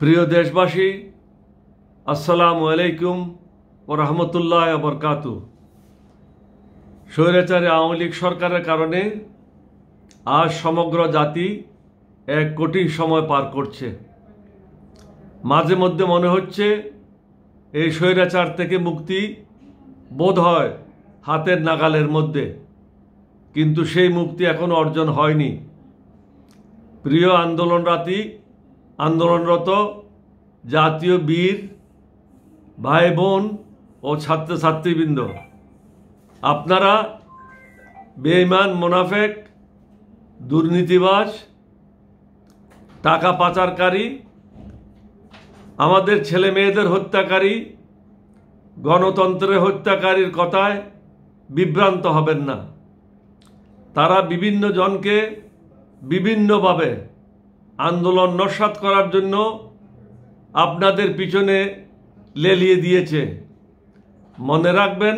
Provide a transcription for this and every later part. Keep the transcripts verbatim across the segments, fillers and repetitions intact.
প্রিয় দেশবাসী, আসসালামু আলাইকুম ওয়া রাহমাতুল্লাহি ওয়া বারাকাতুহু। স্বৈরাচারী আওয়ামী লীগ সরকারের কারণে আজ সমগ্র জাতি এক কঠিন সময় পার করছে। মাঝে মধ্যে মনে হচ্ছে এই স্বৈরাচার থেকে মুক্তি বোধ হয় হাতের নাগালের মধ্যে, কিন্তু সেই মুক্তি এখনো অর্জন হয়নি। প্রিয় আন্দোলনরাতি আন্দোলনরত জাতীয় বীর ভাই বোন ও ছাত্রছাত্রীবৃন্দ, আপনারা বেঈমান, মুনাফেক, দুর্নীতিবাজ, টাকা পাচারকারী, আমাদের ছেলে মেয়েদের হত্যাকারী, গণতন্ত্রের হত্যাকারীর কথায় বিভ্রান্ত হবেন না। তারা বিভিন্ন জনকে বিভিন্নভাবে আন্দোলন নস্যাৎ করার জন্য আপনাদের পিছনে লেলিয়ে দিয়েছে। মনে রাখবেন,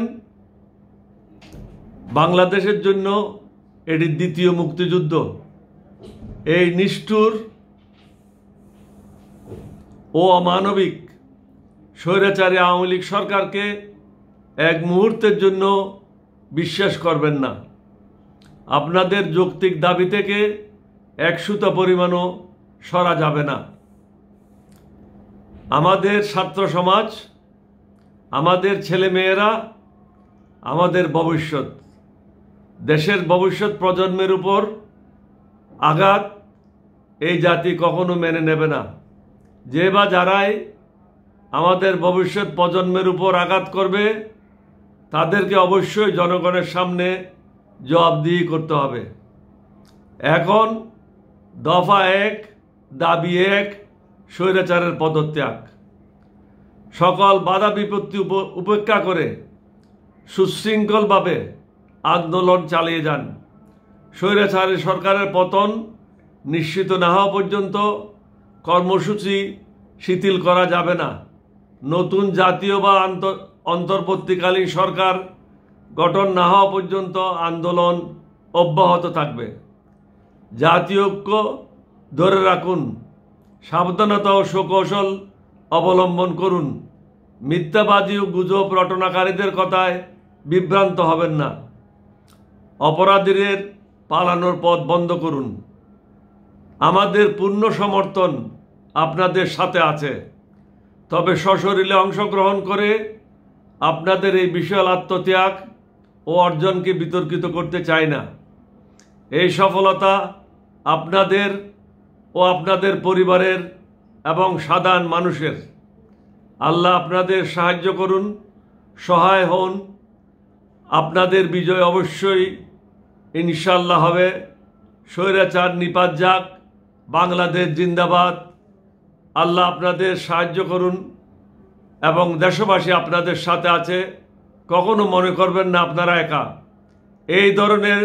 বাংলাদেশের জন্য এটি দ্বিতীয় মুক্তিযুদ্ধ। এই নিষ্ঠুর ও অমানবিক স্বৈরাচারী আওয়ামী লীগ সরকারকে এক মুহূর্তের জন্য বিশ্বাস করবেন না। আপনাদের যৌক্তিক দাবি থেকে এক সুতা পরিমাণও সরা যাবে না। আমাদের ছাত্র সমাজ, আমাদের ছেলে মেয়েরা আমাদের ভবিষ্যৎ, দেশের ভবিষ্যৎ প্রজন্মের উপর আঘাত এই জাতি কখনো মেনে নেবে না। যে বা যারাই আমাদের ভবিষ্যৎ প্রজন্মের উপর আঘাত করবে, তাদেরকে অবশ্যই জনগণের সামনে জবাবদিহি করতে হবে। এখন দফা এক, দাবি এক, স্বৈরাচারের পদত্যাগ। সকল বাধা বিপত্তি উপেক্ষা করে সুশৃঙ্খলভাবে আন্দোলন চালিয়ে যান। স্বৈরাচারী সরকারের পতন নিশ্চিত না হওয়া পর্যন্ত কর্মসূচি শিথিল করা যাবে না। নতুন জাতীয় বা অন্তর্বর্তীকালীন সরকার গঠন না হওয়া পর্যন্ত আন্দোলন অব্যাহত থাকবে। জাতীয় ঐক্য ধরে রাখুন, সাবধানতা ও সুকৌশল অবলম্বন করুন। মিথ্যাবাদী ও গুজব রটনাকারীদের কথায় বিভ্রান্ত হবেন না। অপরাধীদের পালানোর পথ বন্ধ করুন। আমাদের পূর্ণ সমর্থন আপনাদের সাথে আছে, তবে সশরীরে অংশগ্রহণ করে আপনাদের এই বিশাল আত্মত্যাগ ও অর্জনকে বিতর্কিত করতে চাই না। এই সফলতা আপনাদের ও আপনাদের পরিবারের এবং সাধারণ মানুষের। আল্লাহ আপনাদের সাহায্য করুন, সহায় হন। আপনাদের বিজয় অবশ্যই ইনশাল্লাহ হবে। স্বৈরাচার নিপাত যাক, বাংলাদেশ জিন্দাবাদ। আল্লাহ আপনাদের সাহায্য করুন এবং দেশবাসী আপনাদের সাথে আছে। কখনো মনে করবেন না আপনারা একা। এই ধরনের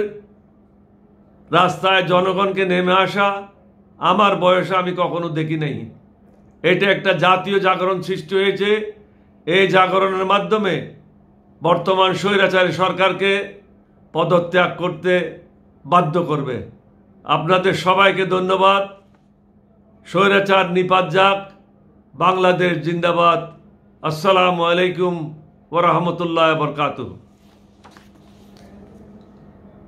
রাস্তায় জনগণকে নেমে আসা আমার বয়সে আমি কখনো দেখি নাই। এটা একটা জাতীয় জাগরণ সৃষ্টি হয়েছে। এই জাগরণের মাধ্যমে বর্তমান স্বৈরাচারী সরকারকে পদত্যাগ করতে বাধ্য করবে। আপনাদের সবাইকে ধন্যবাদ। স্বৈরাচার নিপাত যাক, বাংলাদেশ জিন্দাবাদ। আসসালামু আলাইকুম ওয়া রাহমাতুল্লাহি ওয়া বারাকাতুহু।